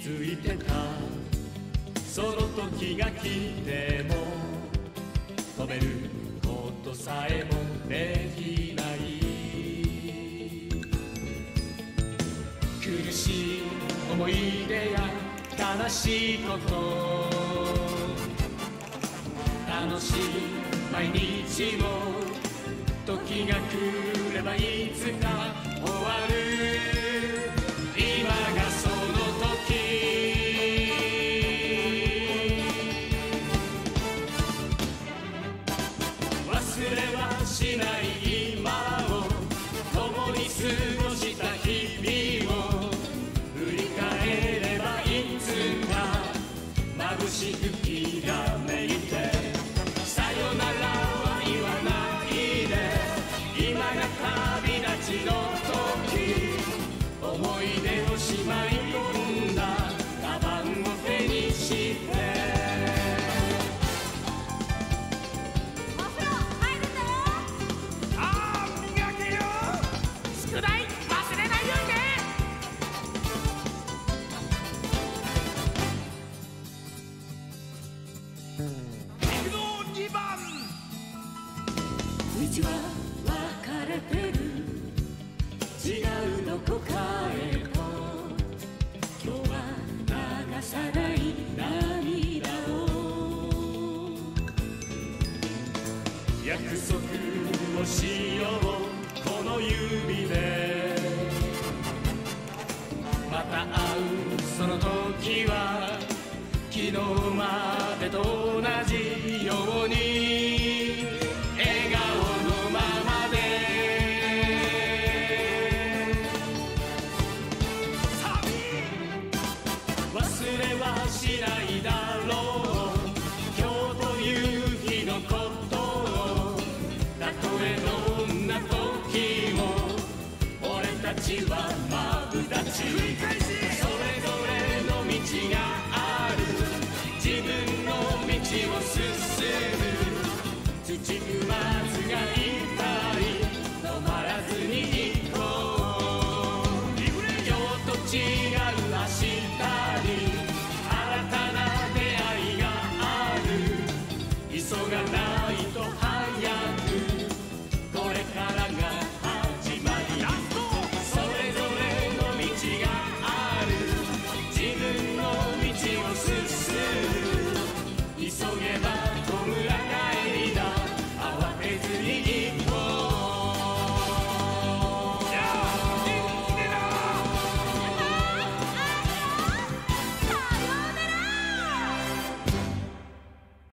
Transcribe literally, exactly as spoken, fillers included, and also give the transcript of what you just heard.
づいてた。その時が来ても止めることさえもできない。苦しい思い出や悲しいこと、楽しい毎日も時が来ればいつか終わる。今がその時、忘れはしない今を、共に過ごした日々を振り返ればいつか眩しくきらめいて、さよならは言わないで、今が旅立ちの時、思い出をしまい込んだカバンを手にして。 お風呂入るぞ。 ああ磨けよ。宿題忘れないようにね。行くぞにばん。 道は分かれてる、違うどこかへと。今日は流さない涙を、約束をしようこの指で。また会うその時は昨日までと同じように笑顔のままで。忘れはしないだろう今日という日のことを。たとえどんな時も俺たちはマブダチ。それぞれの道がある、自分の道を進む。土踏まずがい